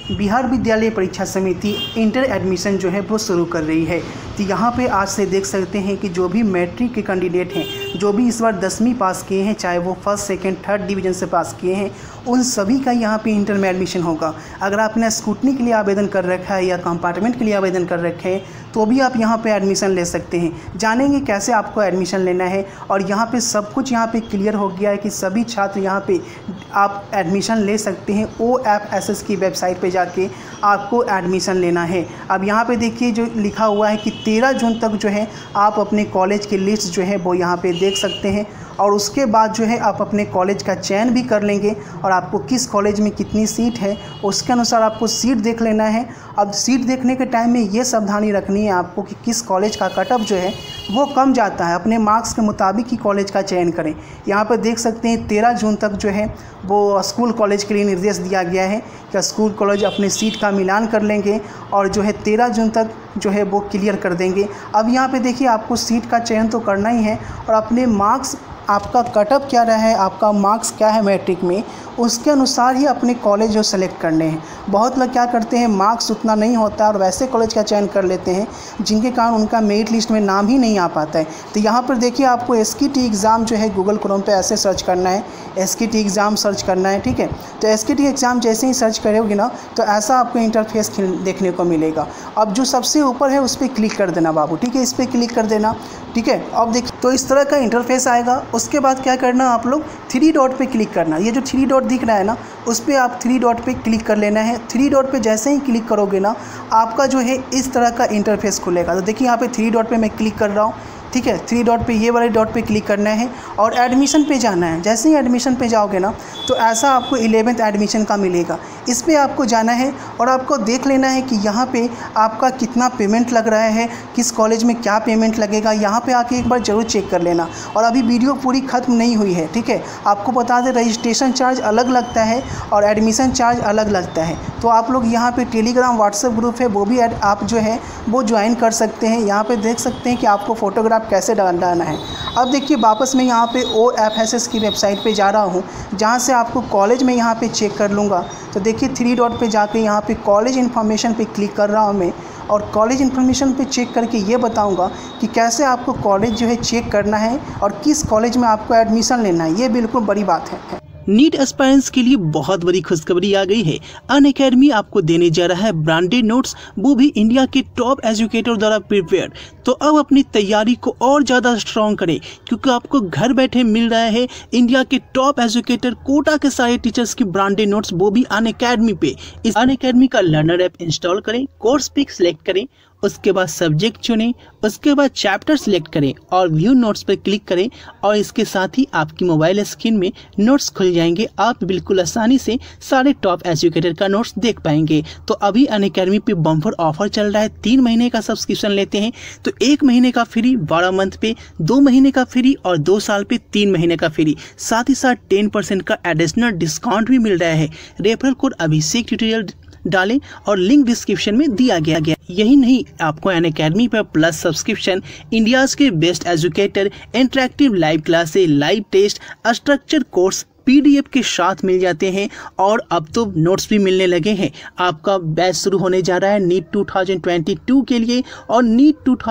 बिहार विद्यालय परीक्षा समिति इंटर एडमिशन जो है वो शुरू कर रही है। तो यहाँ पे आज से देख सकते हैं कि जो भी मैट्रिक के कैंडिडेट हैं, जो भी इस बार 10वीं पास किए हैं, चाहे वो फर्स्ट सेकंड थर्ड डिवीज़न से पास किए हैं, उन सभी का यहाँ पे इंटर में एडमिशन होगा। अगर आपने स्कूटनी के लिए आवेदन कर रखा है या कंपार्टमेंट के लिए आवेदन कर रखे हैं तो भी आप यहाँ पे एडमिशन ले सकते हैं। जानेंगे कैसे आपको एडमिशन लेना है और यहाँ पे सब कुछ यहाँ पे क्लियर हो गया है कि सभी छात्र यहाँ पे आप एडमिशन ले सकते हैं। OFSS की वेबसाइट पे जाके आपको एडमिशन लेना है। अब यहाँ पे देखिए जो लिखा हुआ है कि 13 जून तक जो है आप अपने कॉलेज की लिस्ट जो है वो यहाँ पे देख सकते हैं और उसके बाद जो है आप अपने कॉलेज का चयन भी कर लेंगे और आपको किस कॉलेज में कितनी सीट है उसके अनुसार आपको सीट देख लेना है। अब सीट देखने के टाइम में ये सावधानी रखनी है आपको कि किस कॉलेज का कटऑफ जो है वो कम जाता है, अपने मार्क्स के मुताबिक ही कॉलेज का चयन करें। यहाँ पर देख सकते हैं 13 जून तक जो है वो स्कूल कॉलेज के लिए निर्देश दिया गया है कि स्कूल कॉलेज अपने सीट का मिलान कर लेंगे और जो है 13 जून तक जो है वो क्लियर कर देंगे। अब यहाँ पे देखिए आपको सीट का चयन तो करना ही है और अपने मार्क्स, आपका कटऑफ क्या रहा है, आपका मार्क्स क्या है मैट्रिक में, उसके अनुसार ही अपने कॉलेज जो सेलेक्ट करने हैं। बहुत लोग क्या करते हैं, मार्क्स उतना नहीं होता और वैसे कॉलेज का चयन कर लेते हैं जिनके कारण उनका मेरिट लिस्ट में नाम ही नहीं आ पाता है। तो यहाँ पर देखिए आपको SKT एग्ज़ाम जो है गूगल क्रोम पे ऐसे सर्च करना है, SKT एग्ज़ाम सर्च करना है, ठीक है। तो SKT एग्ज़ाम जैसे ही सर्च करोगे ना तो ऐसा आपको इंटरफेस देखने को मिलेगा। अब जो सबसे ऊपर है उस पर क्लिक कर देना बाबू, ठीक है, इस पर क्लिक कर देना, ठीक है। अब देखिए तो इस तरह का इंटरफेस आएगा। उसके बाद क्या करना, आप लोग 3 डॉट पे क्लिक करना। ये जो 3 डॉट दिख रहा है ना उस पर आप 3 डॉट पे क्लिक कर लेना है। 3 डॉट पे जैसे ही क्लिक करोगे ना आपका जो है इस तरह का इंटरफेस खुलेगा। तो देखिए यहाँ पे 3 डॉट पे मैं क्लिक कर रहा हूँ, ठीक है। 3 डॉट पे ये वाले डॉट पे क्लिक करना है और एडमिशन पे जाना है। जैसे ही एडमिशन पे जाओगे ना तो ऐसा आपको 11th एडमिशन का मिलेगा। इस पे आपको जाना है और आपको देख लेना है कि यहाँ पे आपका कितना पेमेंट लग रहा है, किस कॉलेज में क्या पेमेंट लगेगा। यहाँ पे आके एक बार ज़रूर चेक कर लेना। और अभी वीडियो पूरी ख़त्म नहीं हुई है, ठीक है। आपको बता दें रजिस्ट्रेशन चार्ज अलग लगता है और एडमिशन चार्ज अलग लगता है। तो आप लोग यहाँ पर टेलीग्राम व्हाट्सएप ग्रुप है वो भी आप जो है वो ज्वाइन कर सकते हैं। यहाँ पर देख सकते हैं कि आपको फ़ोटोग्राफ कैसे डालना है। अब देखिए वापस मैं यहाँ पे OFSS की वेबसाइट पे जा रहा हूँ जहाँ से आपको कॉलेज में यहाँ पे चेक कर लूँगा। तो देखिए 3 डॉट पे जाके यहाँ पे कॉलेज इन्फॉर्मेशन पे क्लिक कर रहा हूँ मैं और कॉलेज इन्फॉर्मेशन पे चेक करके ये बताऊँगा कि कैसे आपको कॉलेज जो है चेक करना है और किस कॉलेज में आपको एडमिशन लेना है। ये बिल्कुल बड़ी बात है। नीट एस्पायरेंट्स के लिए बहुत बड़ी खुशखबरी आ गई है। अनअकैडमी आपको देने जा रहा है ब्रांडेड नोट्स, वो भी इंडिया के टॉप एजुकेटर द्वारा प्रिपेयर्ड। तो अब अपनी तैयारी को और ज़्यादा स्ट्रॉन्ग करें क्योंकि आपको घर बैठे मिल रहा है इंडिया के टॉप एजुकेटर कोटा के सारे टीचर्स की ब्रांडेड नोट्स, वो भी अनअकैडमी पे। इस अनअकैडमी का लर्नर ऐप इंस्टॉल करें, कोर्स पिक सिलेक्ट करें, उसके बाद सब्जेक्ट चुनें, उसके बाद चैप्टर सिलेक्ट करें और व्यू नोट्स पर क्लिक करें और इसके साथ ही आपकी मोबाइल स्क्रीन में नोट्स खुल जाएंगे। आप बिल्कुल आसानी से सारे टॉप एजुकेटर का नोट्स देख पाएंगे। तो अभी अनअकैडमी पे बम्पर ऑफर चल रहा है। 3 महीने का सब्सक्रिप्शन लेते हैं तो 1 महीने का फ्री, 12 मंथ पे 2 महीने का फ्री और 2 साल पे 3 महीने का फ्री। साथ ही साथ 10% का एडिशनल डिस्काउंट भी मिल रहा है। रेफरल कोड अभिषेक ट्यूटोरियल डालें और लिंक डिस्क्रिप्शन में दिया गया। यही नहीं, आपको अनअकैडमी पर प्लस सब्सक्रिप्शन, इंडियाज के best educator, interactive live classes, live test, structure course PDF के साथ मिल जाते हैं और अब तो नोट्स भी मिलने लगे हैं। आपका बैच शुरू होने जा रहा है नीट 2022 के लिए और नीट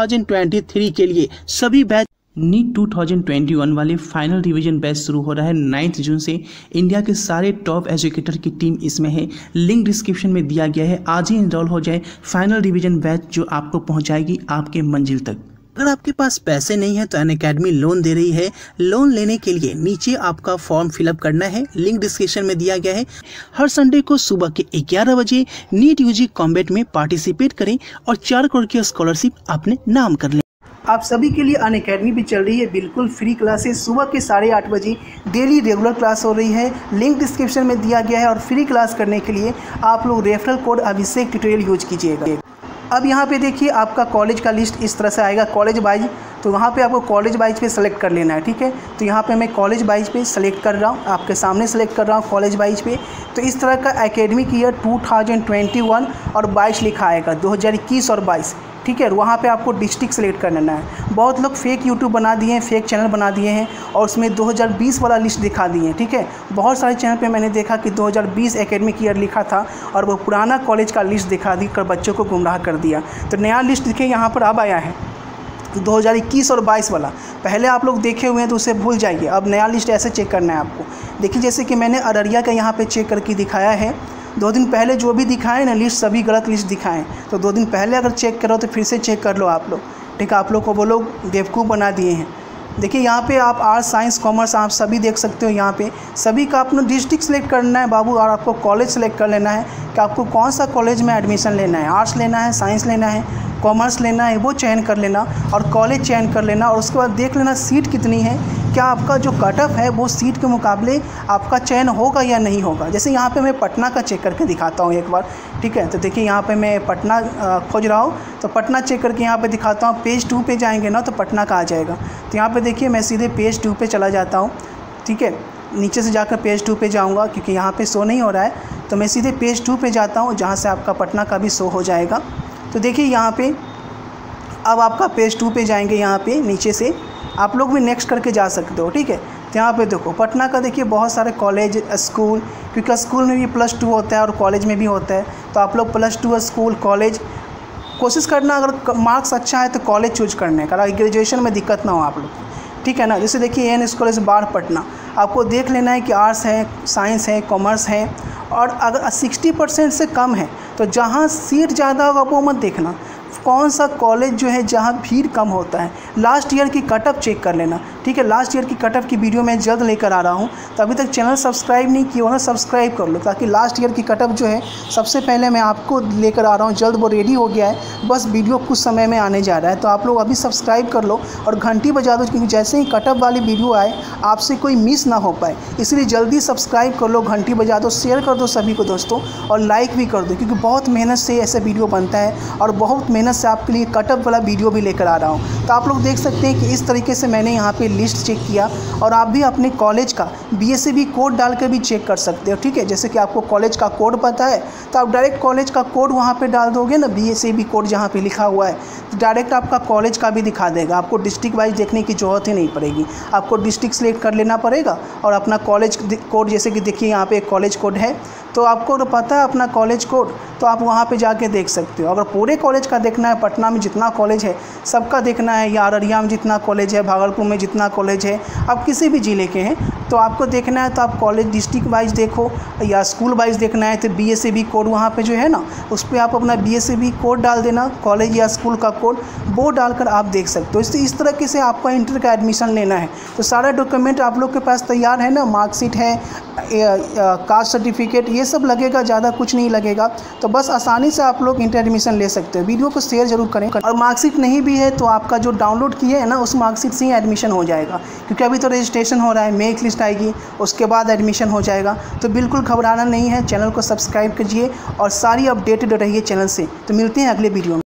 2023 के लिए। सभी बैच नीट 2021 वाले फाइनल रिवीजन बैच शुरू हो रहा है 9 जून से। इंडिया के सारे टॉप एजुकेटर की टीम इसमें है। लिंक डिस्क्रिप्शन में दिया गया है। आज ही इनरोल हो जाए। फाइनल रिवीजन बैच जो आपको पहुंचाएगी आपके मंजिल तक। अगर आपके पास पैसे नहीं है तो अनअकैडमी लोन दे रही है। लोन लेने के लिए नीचे आपका फॉर्म फिलअप करना है, लिंक डिस्क्रिप्शन में दिया गया है। हर संडे को सुबह के 11 बजे नीट UG कॉम्बैट में पार्टिसिपेट करें और 4 करोड़ की स्कॉलरशिप अपने नाम कर लें। आप सभी के लिए अनअकैडमी भी चल रही है बिल्कुल फ्री क्लासेस। सुबह के 8:30 बजे डेली रेगुलर क्लास हो रही है। लिंक डिस्क्रिप्शन में दिया गया है और फ्री क्लास करने के लिए आप लोग referral code Abhishek tutorial use कीजिएगा। अब यहाँ पे देखिए आपका कॉलेज का लिस्ट इस तरह से आएगा, कॉलेज वाइज। तो वहाँ पे आपको कॉलेज वाइज पे सेलेक्ट कर लेना है, ठीक है। तो यहाँ पे मैं कॉलेज वाइज पे सेलेक्ट कर रहा हूँ, आपके सामने सेलेक्ट कर रहा हूँ कॉलेज वाइज पे। तो इस तरह का एकेडमिक ईयर 2021 और 22 लिखा आएगा, 2021 और 22। ठीक है, वहाँ पे आपको डिस्ट्रिक्ट सेलेक्ट कर लेना है। बहुत लोग फेक यूट्यूब बना दिए हैं, फेक चैनल बना दिए हैं और उसमें 2020 वाला लिस्ट दिखा दिए हैं। ठीक है, बहुत सारे चैनल पे मैंने देखा कि 2020 एकेडमिक ईयर लिखा था और वो पुराना कॉलेज का लिस्ट दिखा दी कर बच्चों को गुमराह कर दिया। तो नया लिस्ट देखिए यहाँ पर अब आया है 2021 और 22 वाला। पहले आप लोग देखे हुए हैं तो उसे भूल जाइए, अब नया लिस्ट ऐसे चेक करना है आपको। देखिए जैसे कि मैंने अररिया का यहाँ पे चेक करके दिखाया है, 2 दिन पहले जो भी दिखाए ना लिस्ट, सभी गलत लिस्ट दिखाएं। तो 2 दिन पहले अगर चेक करो तो फिर से चेक कर लो आप लोग। ठीक है, आप लोग को वो लोग बेवकूफ़ बना दिए हैं। देखिए यहाँ पे आप आर्ट्स, साइंस, कॉमर्स आप सभी देख सकते हो। यहाँ पे सभी का अपना डिस्ट्रिक्ट सेलेक्ट करना है बाबू, और आपको कॉलेज सेलेक्ट कर लेना है कि आपको कौन सा कॉलेज में एडमिशन लेना है। आर्ट्स लेना है, साइंस लेना है, कॉमर्स लेना है, वो चयन कर लेना और कॉलेज चयन कर लेना। और उसके बाद देख लेना सीट कितनी है, क्या आपका जो कट ऑफ है वो सीट के मुकाबले आपका चयन होगा या नहीं होगा। जैसे यहाँ पे मैं पटना का चेक करके दिखाता हूँ एक बार। ठीक है, तो देखिए यहाँ पे मैं पटना खोज रहा हूँ, तो पटना चेक करके यहाँ पे दिखाता हूँ। पेज 2 पे जाएंगे ना तो पटना का आ जाएगा। तो यहाँ पे देखिए मैं सीधे पेज 2 पे चला जाता हूँ। ठीक है, नीचे से जाकर पेज 2 पे जाऊँगा क्योंकि यहाँ पे शो नहीं हो रहा है, तो मैं सीधे पेज 2 पे जाता हूँ जहाँ से आपका पटना का भी शो हो जाएगा। तो देखिए यहाँ पे अब आपका पेज 2 पे जाएंगे, यहाँ पे नीचे से आप लोग भी नेक्स्ट करके जा सकते हो। ठीक है, तो यहाँ पे देखो पटना का देखिए बहुत सारे कॉलेज, स्कूल, क्योंकि स्कूल में भी +2 होता है और कॉलेज में भी होता है। तो आप लोग +2 स्कूल, कॉलेज कोशिश करना, अगर मार्क्स अच्छा है तो कॉलेज चूज करने का, ग्रेजुएशन में दिक्कत ना हो आप लोग। ठीक है ना, जैसे देखिए एन कॉलेज बाढ़ पटना, आपको देख लेना है कि आर्ट्स है, साइंस है, कॉमर्स है, और अगर 60% से कम है तो जहाँ सीट ज़्यादा होगा वो मत देखना। कौन सा कॉलेज जो है जहाँ भीड़ कम होता है, लास्ट ईयर की कट ऑफ चेक कर लेना। ठीक है, लास्ट ईयर की कट ऑफ की वीडियो मैं जल्द लेकर आ रहा हूँ, तो अभी तक चैनल सब्सक्राइब नहीं किया हो ना, सब्सक्राइब कर लो, ताकि लास्ट ईयर की कट ऑफ जो है सबसे पहले मैं आपको लेकर आ रहा हूँ। जल्द वो रेडी हो गया है, बस वीडियो कुछ समय में आने जा रहा है। तो आप लोग अभी सब्सक्राइब कर लो और घंटी बजा दो, क्योंकि जैसे ही कट ऑफ वाली वीडियो आए आपसे कोई मिस ना हो पाए, इसलिए जल्दी सब्सक्राइब कर लो, घंटी बजा दो, शेयर कर दो सभी को दोस्तों, और लाइक भी कर दो, क्योंकि बहुत मेहनत से ऐसा वीडियो बनता है और बहुत मेहनत से आपके लिए कट ऑफ वाला वीडियो भी लेकर आ रहा हूँ। तो आप लोग देख सकते हैं कि इस तरीके से मैंने यहाँ पे लिस्ट चेक किया, और आप भी अपने कॉलेज का BSAB कोड डाल कर भी चेक कर सकते हो। ठीक है, जैसे कि आपको कॉलेज का कोड पता है तो आप डायरेक्ट कॉलेज का कोड वहाँ पे डाल दोगे ना, BSAB कोड जहाँ पे लिखा हुआ है, तो डायरेक्ट आपका कॉलेज का भी दिखा देगा। आपको डिस्ट्रिक्ट वाइज देखने की ज़रूरत ही नहीं पड़ेगी, आपको डिस्ट्रिक्ट सेलेक्ट कर लेना पड़ेगा और अपना कॉलेज कोड, जैसे कि देखिए यहाँ पे एक कॉलेज कोड है, तो आपको पता है अपना कॉलेज कोड, तो आप वहाँ पे जाके देख सकते हो। अगर पूरे कॉलेज का देखना है, पटना में जितना कॉलेज है सबका देखना है, या अररिया में जितना कॉलेज है, भागलपुर में जितना कॉलेज है, आप किसी भी ज़िले के हैं तो आपको देखना है, तो आप कॉलेज डिस्ट्रिक्ट वाइज देखो या स्कूल वाइज देखना है तो BSAB कोड वहाँ पे जो है ना, उस पर आप अपना BSAB कोड डाल देना, कॉलेज या स्कूल का कोड, वो डालकर आप देख सकते हो। इस तरीके से आपका इंटर का एडमिशन लेना है। तो सारा डॉक्यूमेंट आप लोग के पास तैयार है ना, मार्कशीट है, कास्ट सर्टिफिकेट, ये सब लगेगा, ज़्यादा कुछ नहीं लगेगा। तो बस आसानी से आप लोग इंटर एडमिशन ले सकते हो। वीडियो को शेयर जरूर करें, और मार्कशीट नहीं भी है तो आपका जो डाउनलोड किए है ना उस मार्कशीट से ही एडमिशन हो जाएगा, क्योंकि अभी तो रजिस्ट्रेशन हो रहा है, मेरिट लिस्ट आएगी उसके बाद एडमिशन हो जाएगा। तो बिल्कुल घबराना नहीं है, चैनल को सब्सक्राइब कीजिए और सारी अपडेटेड रहिए चैनल से। तो मिलते हैं अगले वीडियो में।